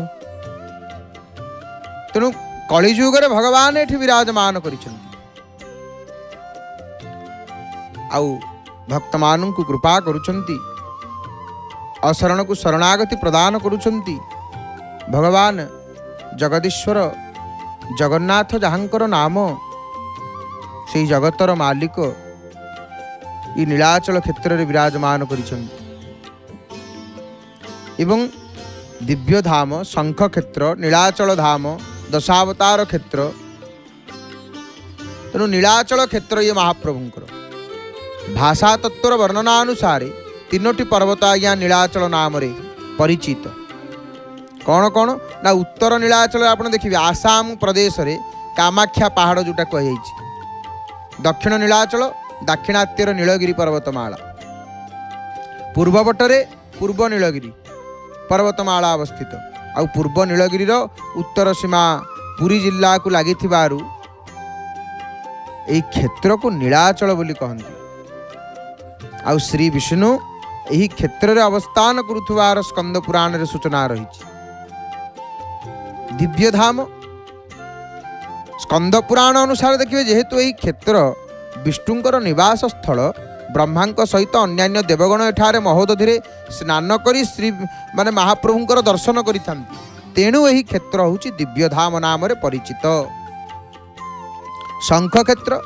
S1: तेणु कलिजुगरे भगवान एठी विराजमान करिछंती आउ भक्त मानू को कृपा करुछंती अशरण को शरणागति प्रदान करुछंती भगवान जगदीश्वर जगन्नाथ जहांकर नाम से जगतर मालिक ये नीलाचल क्षेत्र में विराजमान करिछंती एवं दिव्य धाम शंख क्षेत्र नीलाचल धाम दशावतार क्षेत्र तेणु नीलाचल क्षेत्र ये महाप्रभुंकर भाषा तत्वर वर्णनानुसारे तीनोटी पर्वत आज्ञा नीलाचल नाम रे परिचित कौन कौन ना उत्तर नीलाचल आप देखिए आसाम प्रदेश रे कामाख्या पहाड़ जोटा कह दक्षिण नीलाचल दाक्षिणात्यर नीलगिरी पर्वतमाला पूर्वपटरे पूर्व नीलगिरी पर्वतमाला अवस्थित आ पूर्व नीलगिरी उत्तर सीमा पुरी जिला को लगी क्षेत्र को नीलाचल बोली कहते आ श्री विष्णु यही क्षेत्र में अवस्थान करुवार स्कंद पुराण रे सूचना रही दिव्य धाम स्कंद पुराण अनुसार देखिए जेहेतु यही क्षेत्र विष्णुंकर निवास स्थल ब्रह्मा सहित अन्यान्य देवगण एठारे महोदधि स्नान करी श्री माने महाप्रभुंकर दर्शन करिथां तेणु यही क्षेत्र होची दिव्य धाम नाम रे परिचित शंख क्षेत्र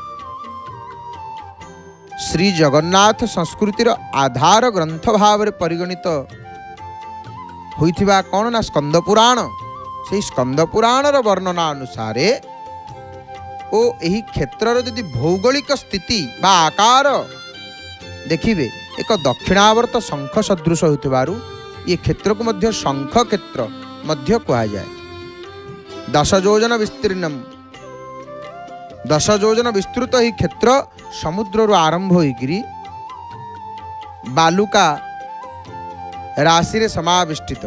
S1: श्री जगन्नाथ संस्कृतिर आधार ग्रंथ भाव रे परिगणित होइथिबा कोन ना स्कंद पुराण से स्कंद पुराण रो वर्णना अनुसारे ओ एही क्षेत्र यदि भौगोलिक स्थिति बा आकार देखिए एक दक्षिणावर्त शंख सदृश होतिबारु ये क्षेत्र को मध्य शंख क्षेत्र मध्य कहा जाए 10 योजन विस्तीर्णम 10 योजन विस्तृत ही क्षेत्र समुद्र रो आरंभ होइकिरी बालुका राशि रे समाविष्टित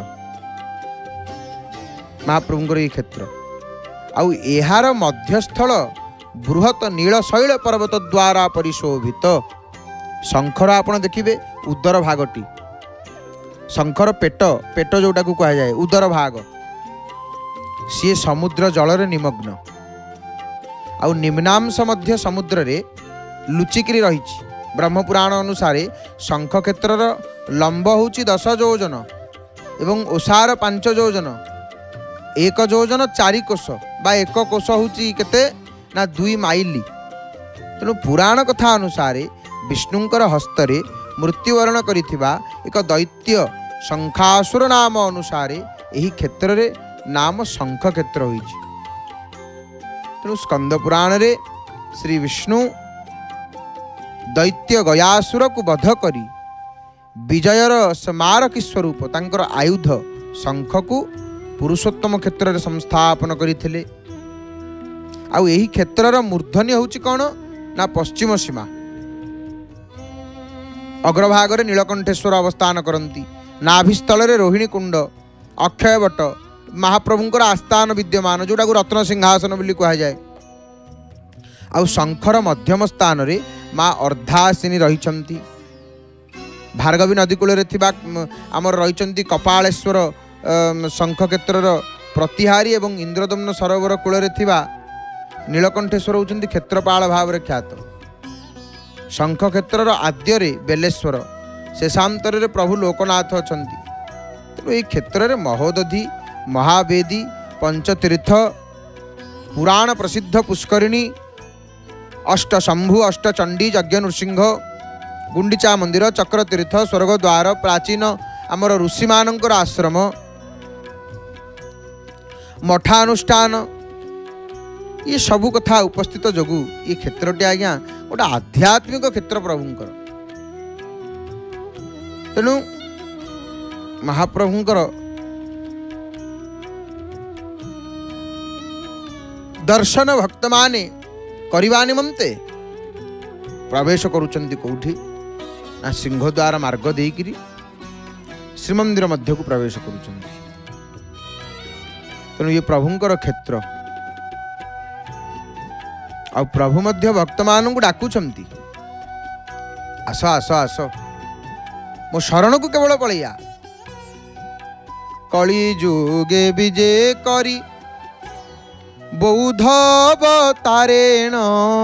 S1: महाप्रभुंकर ये क्षेत्र आउ एहार मध्यस्थल बृहत नीलशैल पर्वत द्वारा परिशोभित शंखर आपण देखिए उदर भागटी शंखर पेट पेट जोटा को कहा जाए उदर भाग सी समुद्र जल रे निमग्न आउ निम्नांश मध्य समुद्र रे लुचिकी रही ब्रह्मपुराण अनुसार शंख क्षेत्र लंब होची 10 योजन एवं ओसार 5 योजन 1 योजन 4 कोश बा 1 कोश होची केते ना 2 माइल तेणु पुराण कथा अनुसार विष्णुंकर हस्तरे मृत्युवरण करिथिबा एक दैत्य शंखासुर नाम अनुसार यही क्षेत्र रे नाम शंख क्षेत्र होइछि। तेणु स्कंद पुराण रे श्री विष्णु दैत्य गयासुर को वध करी विजयर स्मारक स्वरूप तांकर आयुध शंख को पुरुषोत्तम क्षेत्र रे संस्थापन करथिले। आउ एही क्षेत्रर मूर्धन्य होछि कोन ना पश्चिम सीमा। अग्रभाग रे नीलकंठेश्वर अवस्थान करती, नाभिस्थल रे रोहिणी कुंड, अक्षयवट महाप्रभुंकर आस्थान विद्यमान जोटा को रत्न सिंहासन बोली कहा जाए। आउ शंखर मध्यम स्थान रे माँ अर्धासिनी रहिछंती। भार्गवी नदी कूल रे थिबा आमर रहिछंती कपालेश्वर शंख क्षेत्रर प्रतिहारी एवं इंद्रदम्न सरोवर कूल रे थिबा नीलकंठेश्वर होउछंती क्षेत्रपाल भाव रे ख्यात। शंख क्षेत्रर आद्य रे बेलेश्वर, शेषांतर रे प्रभु लोकनाथ अछंती। तेणु एई क्षेत्र रे महोदधि, महावेदी, पंचतीर्थ, पुराण प्रसिद्ध पुष्करिणी, अष्टशंभु, अष्टचंडी, यज्ञ नृसिंह, गुंडीचा मंदिर, चक्रतीर्थ, स्वर्गद्वार, प्राचीन आमर ऋषि मानकर आश्रम, मठानुष्ठान, ये सबू कथा उपस्थित जोगु ये क्षेत्रटी आज्ञा गोटे आध्यात्मिक क्षेत्र प्रभुंकर। तेणु महाप्रभुंकर दर्शन भक्त माने करवा निमंते प्रवेश करुचंती कोठी ना सिंहद्वार मार्ग देकरी श्रीमंदिर मध्य को प्रवेश करुचंती। तेणु ये प्रभुंकर क्षेत्र आ प्रभु मध्य भक्त मानू डाकुचंती, आस आस आस मो शरण को केवल पलैया। कली जुगे विजे करी बौद्ध अवतारेण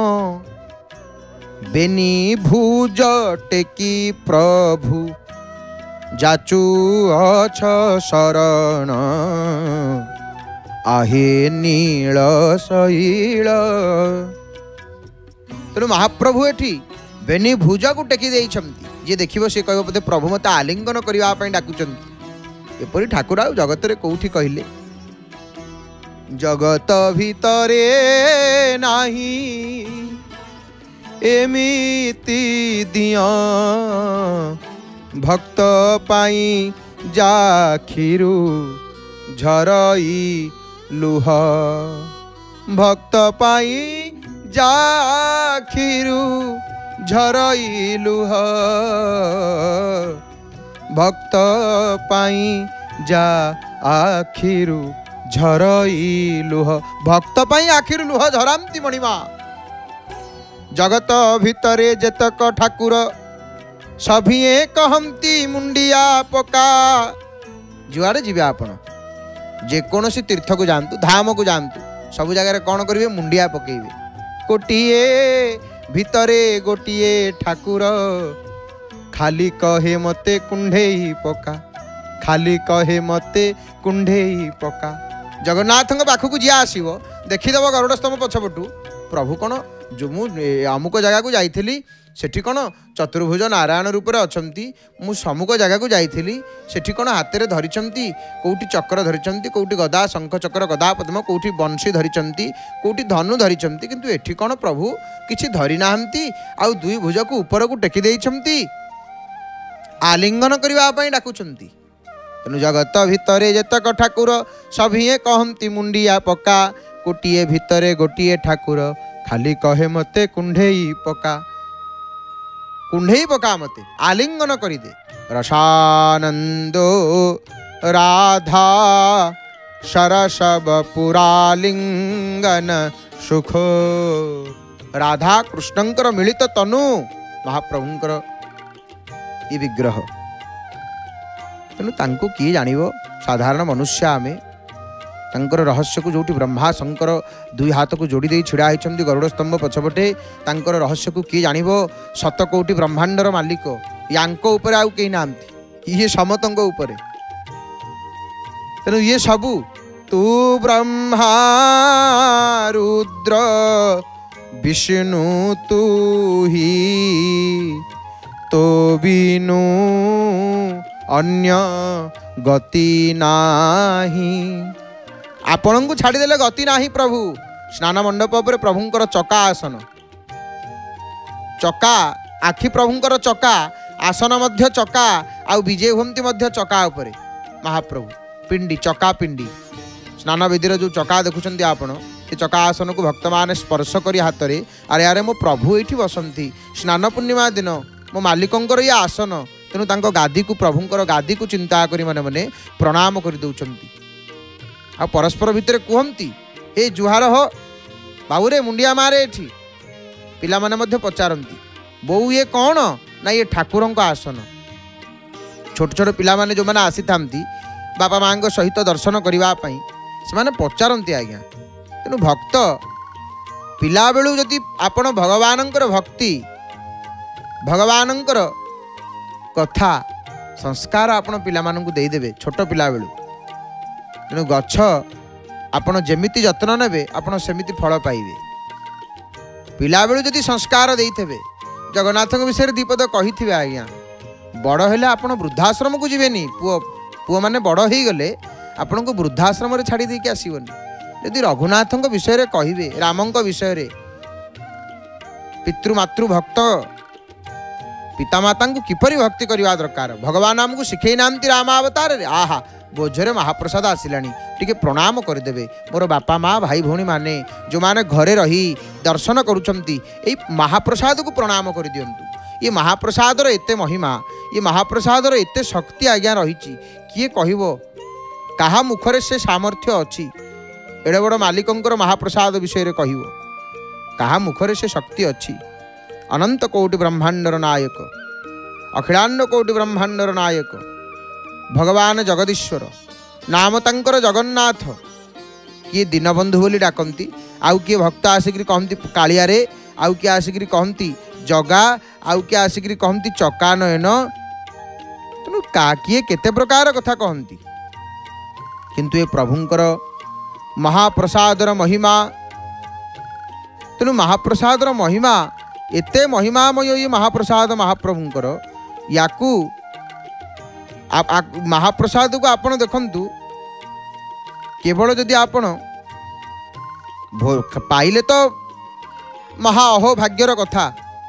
S1: बेनी भुज टेकी प्रभु जाचु अछ शरण आहे नील शैल। तेणु महाप्रभु एठी बेनी भुज को टेकी देइछंती। जे देखिबो से कहबो बोधे प्रभु मते आलिंगन करिवा पई डाकुचंती। एपरि ठाकुर आ जगत रे कोठी कहिले जगत भितरे नाही एमिति दिया भक्त पाई जाखिरु झरई लुह। भक्त पाई जाखिरु झरई लुह, भक्त पाई जा आखिरु झरई लुह। भक्त पाई आखिरु लुह झरांती मणिमा। जगत भितरे जेतक ठाकुर सभिए कहंती मुंडिया पका। जुआड़े जीवे आपण जेकोसी तीर्थ को जातु, धाम को जातु, सबु जगह कौन करेंगे मुंडिया पकेबे। कोटिए भितरे गोटिए ठाकुर खाली कहे मते कुंढेई पका, खाली कहे मते कुंढेई पका। जगन्नाथ पाखक जी आसो देखीदेव गरुड़ स्तंभ पछपटू प्रभु कौन जो मुझे अमुक जगह को जाइली सेठी कौन चतुर्भुज नारायण रूप में अच्छी मु समुक जगह को जाइली सेठी कौन हाथ में धरिचंती कौटी चक्र धरिचंती कौटी गदा शंख चक्र गदा पद्म कौटी बंशी धरिचंती कौटी धनु धरिचंती किंतु एठी कौन प्रभु किछि धरि नाहंती आउ दुई भुज को ऊपर को टेकी देइछंती आलिंगन करबा पई डाकुचंती। तेणु जगत भितरे जेतक ठाकुर सभिए कहंती मुंडिया पका कोटिए भितरे गोटिए ठाकुर खाली कहे मते कुंढेई पका, कुंढेई पका मते आलिंगन करिदे। रसानंदो राधा सरसव पुरालिंगन सुख। राधा कृष्णंकर मिलित तनु महाप्रभुंकर ये विग्रह। तेणु तांको किए जानिबो साधारण मनुष्य आमे तांकर रहस्य को जोटी ब्रह्मा शंकर दुई हाथ को जोड़ी दे छिड़ा होती गरुड़ स्तंभ पछपटे तांकर रहस्य को किए जानिबो। शत कोटी ब्रह्मांडर मालिक यांको ऊपर आउ केही नांती ये समतंग ऊपर। तेणु ये सबू तू ब्रह्मा रुद्र विष्णु तू ही तो बिनु अन्य गति नाही। आपण को छाड़देले गति नाही प्रभु। स्नान मंडप पर प्रभुंकर चका आसन, चका आखि प्रभुंकर चका आसन मध्य चका आउ विजय हुंती मध्य चका उपरे महाप्रभु पिंडी चका पिंडी स्नान विधिर जो चका देखुंत आपण ये चका आसन को भक्त माने स्पर्श करी हाथ रे अरे अरे मो प्रभु एठी बसंती स्नान पूर्णिमा दिन मो मालिकंकर ये आसन तेणु तांको गादी को प्रभुंकर गादी को चिंता करी मने मने प्रणाम कर दउचंती। आ परस्पर भितर कहती ए जुहार हो बाबूरे मुंडिया मारे एठी पिला माने मध्य पचारंती बोऊ ये कौन ना ये ठाकुरंक आसन। छोट छोट पिला माने जो माने आसी थांती बापा माँ सहित दर्शन करबा पई से माने पचारंती आज्ञा। तेणु भक्त पिला बेलू जदि आपण भगवानंकर भक्ति भगवानंकर कथा संस्कार आपण पिला मानंकु देई देबे छोट पिला बेलू। तेणु गछ आपण जेमिति जत्न नेबे आपण सेमिति फल पाइबे। पिला बेलू जदि संस्कार देइथेबे जगन्नाथ विषय दीपद कही आज्ञा बड़ हेले आपण वृद्धाश्रम को जीवेनी पुओ पुओ माने बड़ हो गले आपण को वृद्धाश्रम रे छाड़ी देके आसीबनी। यदि रघुनाथ विषय कहिबे रामंक विषय पितृमातृ भक्त पितामाता को किपरि भक्ति करवा दरकार भगवान आमको शिखई नामती रामावतार रे आहा बोझरे महाप्रसाद आसिलानी टिके प्रणाम करदेवे। मोर बापा माँ भाई भौणी माने जो माने घरे रही दर्शन करुछंती ए महाप्रसाद को प्रणाम कर दियंतु। ये महाप्रसाद एते महिमा ये महाप्रसाद एते शक्ति आज्ञा रही किए कहबो कहा मुखरे से सामर्थ्य अच्छी एड़े बड़ मालिकंकर महाप्रसाद विषय कहबो कहा मुखरे से शक्ति अच्छी। अनंत कोटि ब्रह्मांडर नायक अखिलांड कोटि ब्रह्मांडर नायक भगवान जगदीश्वर नाम तंकर जगन्नाथ किए दीनबंधु बोली डाकती आउ किए भक्त आसिक कहती कालिया रे आउ किए आसिक कहती जगा आउ किए आसिक कहती चका नयन। तेणु का किए केते प्रकार कथा कहती किंतु ये प्रभुंकर महाप्रसादर महिमा। तेणु महाप्रसादर महिमा एते महिमामय ये महाप्रसाद महाप्रभुंकर याकू महाप्रसाद को आपण देखंतु केवल जदि आपण पाइले तो महा अहो भाग्यर कथा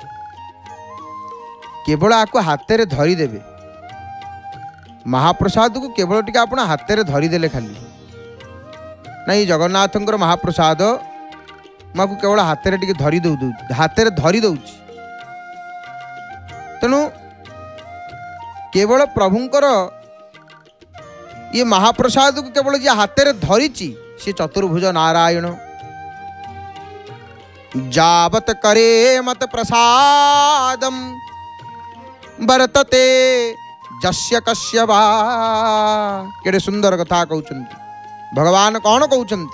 S1: केवल आपको हाथ में धरी देवे महाप्रसाद को केवल टिके आपण हाथ में धरी देले खाली ना ये जगन्नाथंकर महाप्रसाद माँ को केवल हाथ में टिके धरी दौ हाथ में धरी दउची। तेणु केवल प्रभुंकर ये महाप्रसाद को केवल जे हाथ में धरीची सी चतुर्भुज नारायण। जावत करे मत प्रसादम वर्तते जस्य कस्य वा। केड़े सुंदर कथा कहउचंती भगवान कौन कहउचंती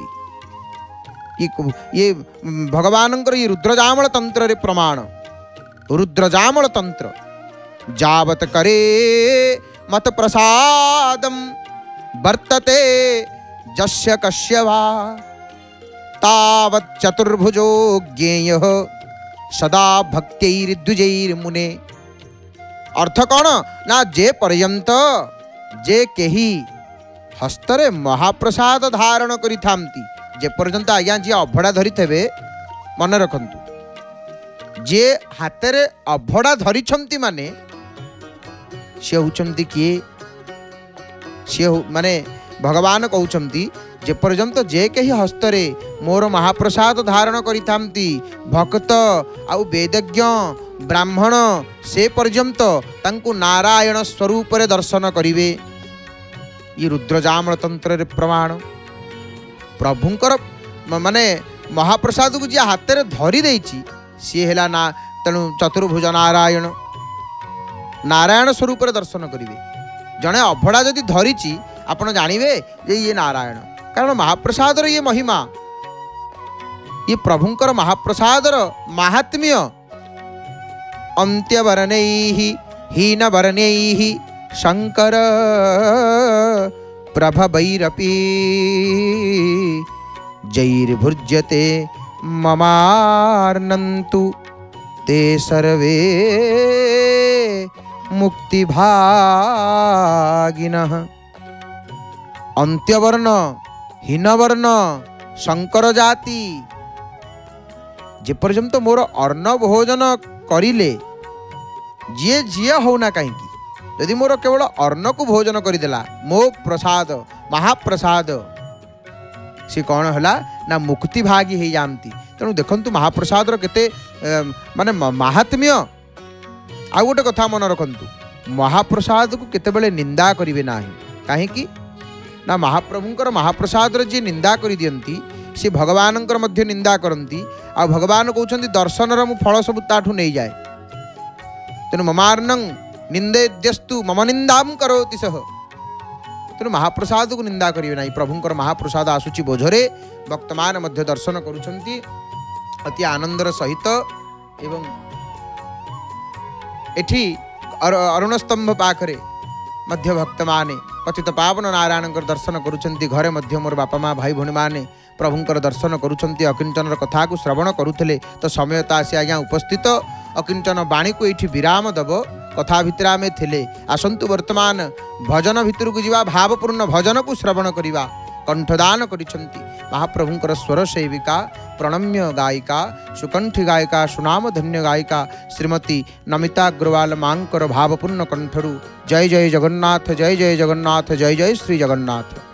S1: ये भगवानंकर ये रुद्रजामल तंत्र रे प्रमाण रुद्रजामल तंत्र जावत करे मत प्रसादम वर्तते जस्य कस्य वा तावत् चतुर्भुजो ज्ञेयः सदा भक्त्यैर्द्विजैर्मुने। अर्थ कौन ना जे पर्यंत जे केही हस्तरे महाप्रसाद धारण करि थांती जे पर्यंत आज्ञा जी अभड़ा धरी थे मन रखंतु जे हाथ में अभड़ा धरी माने सी होचंती किए सी माने भगवान कहउचंती जे पर्यंत जे कही हस्तरे मोर महाप्रसाद धारण करि थांती भक्त आउ वेदज्ञ ब्राह्मण से पर्यंत तांकु नारायण स्वरूप रे दर्शन करिवे। ये रुद्रजामल तंत्र रे प्रमाण प्रभुंकर माने महाप्रसाद को जी हाथ में धरी देछि सी हेला ना तेणु चतुर्भुज नारायण नारायण स्वरूप रे दर्शन करिवे। जड़े अभड़ा जदि धरीची आपण जानिबे जे ये नारायण कारण महाप्रसाद ये महिमा ये प्रभुंकर महाप्रसाद महात्म्य अंत्यवर्णैः हीनवर्णैः शंकर प्रभवैरपि जैर्भुज्यते ममार्नन्तु ते सर्वे मुक्तिभागिनः। अंत्यवर्ण हीनवर्ण शंकर जाति जेपर्यंत मोर अन्न भोजन करिले जी जी होना कहीं यदि मोर केवल अन्न को भोजन करदेला मो प्रसाद महाप्रसाद सी कौन है ना मुक्ति भागी हो जाती। तेणु देखु महाप्रसाद केते माने महात्म्य। आ गोटे कथा मन रखु महाप्रसाद को केतेबेले निंदा करिवे नाही कहीं ना महाप्रभुंकर महाप्रसाद जी निंदा कर दियंती सी भगवानंकर मध्य निंदा करती। आ भगवान कहते दर्शनर मु फल सब ताठू नहीं जाए। तेणु ममार्नं निंदेद्यस्तु मम निंदाम करोति सह। तेणु महाप्रसाद को निंदा करिवे नाही। प्रभुंकर महाप्रसाद आसुची बोझरे भक्तमान मध्य दर्शन करुछंती अति आनंदर सहित। एवं एठी अरुणस्तंभ पाखरे मध्य भक्त माने पतित पावन नारायण दर्शन करुछंती। घरे मध्य मोर बापा माँ भाई भौणी माने प्रभुंकर दर्शन करुछंती। अकिंचन कथा को श्रवण करुथले तो समय तो आसी आज्ञा उपस्थित अकिंचन बाणी को ये विराम दब। कथा भितर आम थे आसतु वर्तमान भजन भितर को जीवा भावपूर्ण भजन को श्रवण करवा कंठदान करिछंती। महाप्रभुंकर स्वर सेविका प्रणम्य गायिका सुकंठी गायिका सुनाम धन्य गायिका श्रीमती नमिता अग्रवाल मांकर भावपूर्ण कंठरू जय जय जगन्नाथ जय जय जगन्नाथ जय जय श्री जगन्नाथ।